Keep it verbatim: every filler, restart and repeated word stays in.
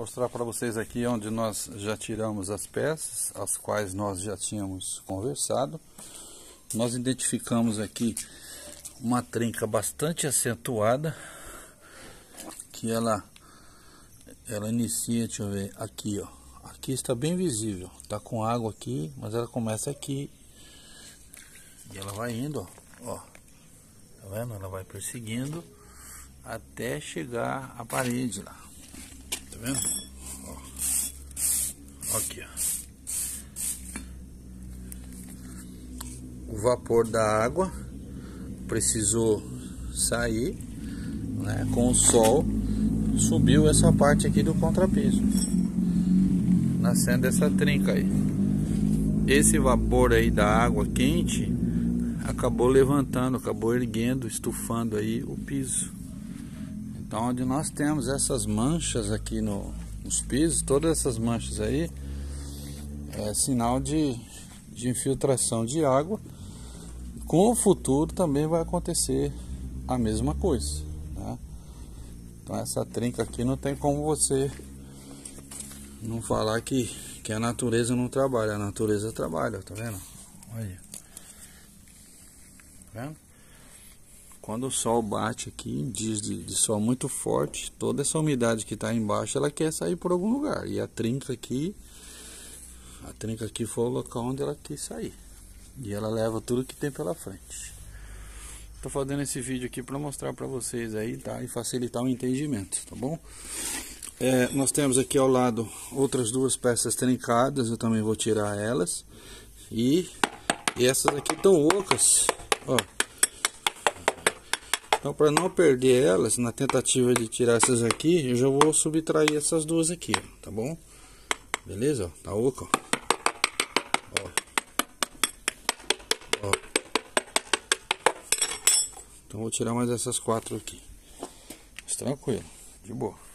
Mostrar para vocês aqui onde nós já tiramos as peças, as quais nós já tínhamos conversado. Nós identificamos aqui uma trinca bastante acentuada, que ela ela inicia, deixa eu ver, aqui ó, aqui está bem visível, tá com água aqui, mas ela começa aqui e ela vai indo, ó, ó, tá vendo? Ela vai perseguindo até chegar à parede lá. Tá vendo? Ó. Aqui, ó. O vapor da água precisou sair, né? Com o sol subiu essa parte aqui do contrapiso, nascendo essa trinca aí. Esse vapor aí da água quente acabou levantando, acabou erguendo, estufando aí o piso. Então, onde nós temos essas manchas aqui no, nos pisos, todas essas manchas aí, é sinal de, de infiltração de água. Com o futuro também vai acontecer a mesma coisa, tá? Então, essa trinca aqui não tem como você não falar que, que a natureza não trabalha. A natureza trabalha, tá vendo? Olha. Tá vendo? Quando o sol bate aqui, em dias de, de sol muito forte, toda essa umidade que está embaixo, ela quer sair por algum lugar. E a trinca aqui, a trinca aqui foi o local onde ela quis sair. E ela leva tudo que tem pela frente. Estou fazendo esse vídeo aqui para mostrar para vocês aí, tá? E facilitar o entendimento, tá bom? É, nós temos aqui ao lado outras duas peças trincadas, eu também vou tirar elas. E, e essas aqui estão ocas, ó. Então, para não perder elas, na tentativa de tirar essas aqui, eu já vou subtrair essas duas aqui, tá bom? Beleza? Ó, tá oca, ó. Ó. Ó. Então, vou tirar mais essas quatro aqui. Mas tranquilo, de boa.